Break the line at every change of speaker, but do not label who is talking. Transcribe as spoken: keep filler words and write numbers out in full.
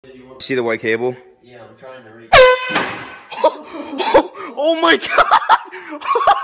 See the white cable?
Yeah, I'm trying to reach.
Oh my god!